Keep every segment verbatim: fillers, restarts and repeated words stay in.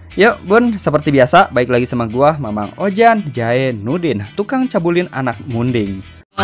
Yuk bun, seperti biasa, baik lagi sama gua, Mamang Ojan Jainuddin, tukang cabulin anak munding.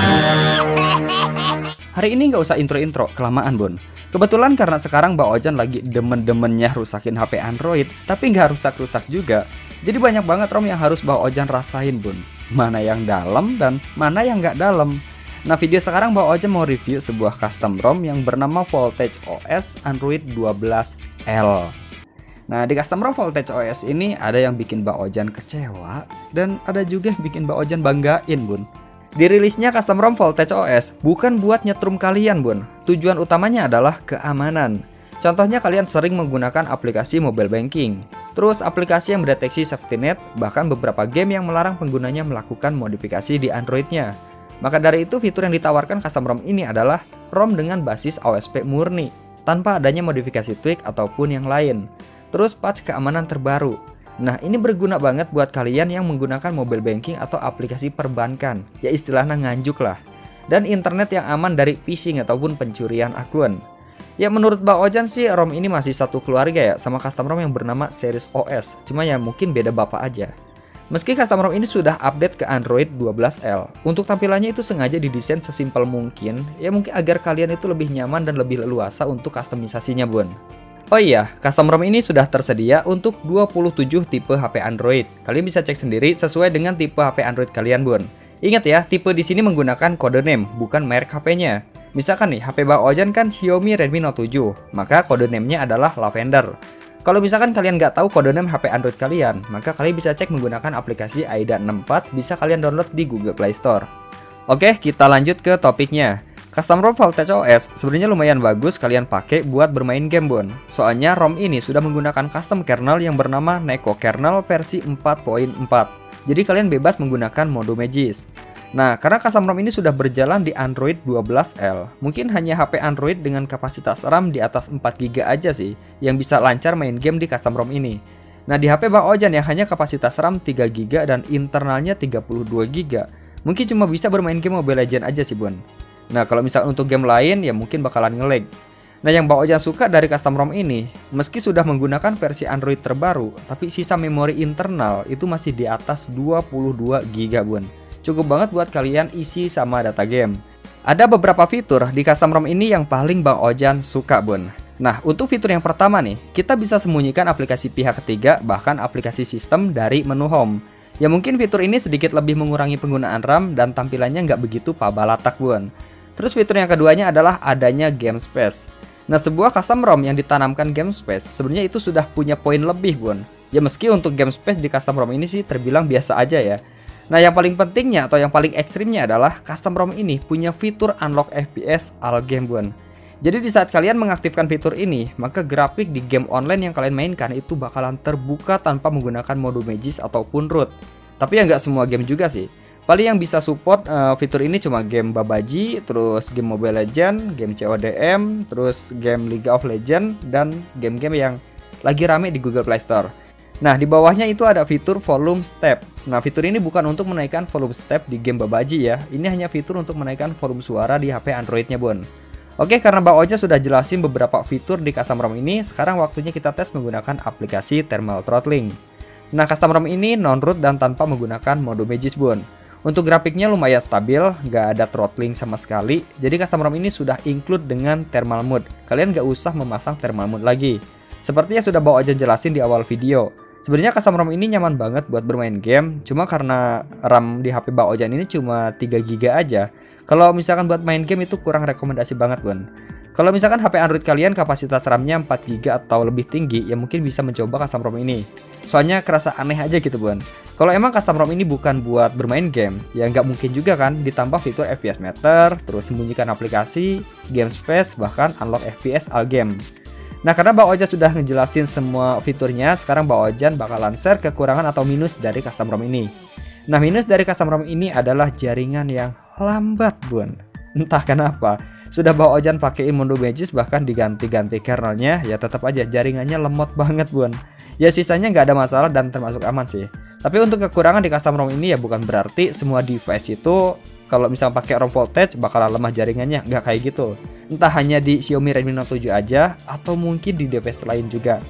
Hari ini nggak usah intro-intro, kelamaan bun. Kebetulan karena sekarang Mbak Ojan lagi demen-demennya rusakin H P Android, tapi nggak rusak-rusak juga. Jadi banyak banget ROM yang harus Mbak Ojan rasain bun. Mana yang dalam dan mana yang nggak dalam. Nah, video sekarang Mbak Ojan mau review sebuah custom ROM yang bernama Voltage O S Android dua belas L. Nah, di custom ROM Voltage O S ini ada yang bikin Mbak Ojan kecewa dan ada juga yang bikin Mbak Ojan banggain bun. Dirilisnya custom ROM Voltage O S bukan buat nyetrum kalian bun. Tujuan utamanya adalah keamanan. Contohnya kalian sering menggunakan aplikasi mobile banking, terus aplikasi yang mendeteksi safety net, bahkan beberapa game yang melarang penggunanya melakukan modifikasi di Androidnya. Maka dari itu fitur yang ditawarkan custom ROM ini adalah ROM dengan basis O S P murni, tanpa adanya modifikasi tweak ataupun yang lain. Terus patch keamanan terbaru. Nah, ini berguna banget buat kalian yang menggunakan mobile banking atau aplikasi perbankan, ya istilahnya nganjuk lah. Dan internet yang aman dari phishing ataupun pencurian akun. Ya menurut Mbak Ojan sih ROM ini masih satu keluarga ya sama custom ROM yang bernama Series O S, cuma ya mungkin beda bapak aja. Meski custom ROM ini sudah update ke Android dua belas L, untuk tampilannya itu sengaja didesain sesimpel mungkin, ya mungkin agar kalian itu lebih nyaman dan lebih leluasa untuk kustomisasinya bun. Oh iya, custom ROM ini sudah tersedia untuk dua puluh tujuh tipe H P Android. Kalian bisa cek sendiri sesuai dengan tipe H P Android kalian, bun. Ingat ya, tipe di sini menggunakan kode name, bukan merek H P-nya. Misalkan nih, H P Mbak Ojan kan Xiaomi Redmi Note tujuh, maka kode name-nya adalah Lavender. Kalau misalkan kalian nggak tahu kode name H P Android kalian, maka kalian bisa cek menggunakan aplikasi AIDA enam puluh empat, bisa kalian download di Google Play Store. Oke, kita lanjut ke topiknya. Custom ROM Voltage O S sebenarnya lumayan bagus kalian pakai buat bermain game bun. Soalnya ROM ini sudah menggunakan custom kernel yang bernama Neko kernel versi empat titik empat. Jadi kalian bebas menggunakan mode Magis. Nah, karena custom ROM ini sudah berjalan di Android dua belas L, mungkin hanya H P Android dengan kapasitas RAM di atas empat giga aja sih yang bisa lancar main game di custom ROM ini. Nah, di H P Mbak Ojan yang hanya kapasitas RAM tiga giga dan internalnya tiga puluh dua giga, mungkin cuma bisa bermain game Mobile Legends aja sih bun. Nah, kalau misalkan untuk game lain ya mungkin bakalan nge-lag. Nah, yang Mbak Ojan suka dari custom ROM ini, meski sudah menggunakan versi Android terbaru, tapi sisa memori internal itu masih di atas dua puluh dua giga bun. Cukup banget buat kalian isi sama data game. Ada beberapa fitur di custom ROM ini yang paling Mbak Ojan suka bun. Nah, untuk fitur yang pertama nih, kita bisa sembunyikan aplikasi pihak ketiga, bahkan aplikasi sistem dari menu home. Ya mungkin fitur ini sedikit lebih mengurangi penggunaan RAM dan tampilannya nggak begitu pabalatak bun. Terus fitur yang keduanya adalah adanya game space. Nah, sebuah custom ROM yang ditanamkan game space sebenarnya itu sudah punya poin lebih bun. Ya meski untuk game space di custom ROM ini sih terbilang biasa aja ya. Nah, yang paling pentingnya atau yang paling ekstrimnya adalah custom ROM ini punya fitur unlock F P S all game bun. Jadi di saat kalian mengaktifkan fitur ini, maka grafik di game online yang kalian mainkan itu bakalan terbuka tanpa menggunakan mode Magis ataupun root. Tapi ya nggak semua game juga sih. Paling yang bisa support uh, fitur ini cuma game Babaji, terus game Mobile Legends, game C O D M, terus game League of Legends, dan game-game yang lagi rame di Google Play Store. Nah, di bawahnya itu ada fitur volume step. Nah, fitur ini bukan untuk menaikkan volume step di game Babaji ya. Ini hanya fitur untuk menaikkan volume suara di H P Androidnya bun. Oke, karena Mbak Oja sudah jelasin beberapa fitur di custom ROM ini, sekarang waktunya kita tes menggunakan aplikasi thermal throttling. Nah, custom ROM ini non-root dan tanpa menggunakan mode Magis bun. Untuk grafiknya lumayan stabil, nggak ada throttling sama sekali. Jadi custom ROM ini sudah include dengan thermal mode. Kalian nggak usah memasang thermal mode lagi. Seperti yang sudah Mbak Ojan jelasin di awal video. Sebenarnya custom ROM ini nyaman banget buat bermain game. Cuma karena RAM di H P Mbak Ojan ini cuma tiga giga aja. Kalau misalkan buat main game itu kurang rekomendasi banget bun. Kalau misalkan H P Android kalian kapasitas RAM-nya empat giga atau lebih tinggi, ya mungkin bisa mencoba custom ROM ini. Soalnya kerasa aneh aja gitu bun. Kalau emang custom ROM ini bukan buat bermain game, ya nggak mungkin juga kan ditambah fitur F P S meter, terus sembunyikan aplikasi, game space, bahkan unlock F P S all game. Nah, karena Mbak Ojan sudah ngejelasin semua fiturnya, sekarang Mbak Ojan bakalan share kekurangan atau minus dari custom ROM ini. Nah, minus dari custom ROM ini adalah jaringan yang lambat bun. Entah kenapa, sudah Mbak Ojan pakein mode Magis bahkan diganti-ganti kernelnya, ya tetap aja jaringannya lemot banget bun. Ya sisanya nggak ada masalah dan termasuk aman sih. Tapi untuk kekurangan di custom ROM ini ya bukan berarti semua device itu kalau misalnya pakai ROM voltage bakalan lemah jaringannya, nggak kayak gitu. Entah hanya di Xiaomi Redmi Note tujuh aja atau mungkin di device lain juga.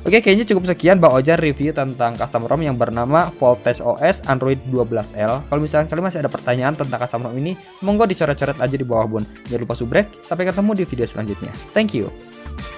Oke, kayaknya cukup sekian Bang Ojan review tentang custom ROM yang bernama Voltage O S Android dua belas L. Kalau misalkan kalian masih ada pertanyaan tentang custom ROM ini, monggo dicoret-coret aja di bawah, Bun. Jangan lupa subrek, sampai ketemu di video selanjutnya. Thank you.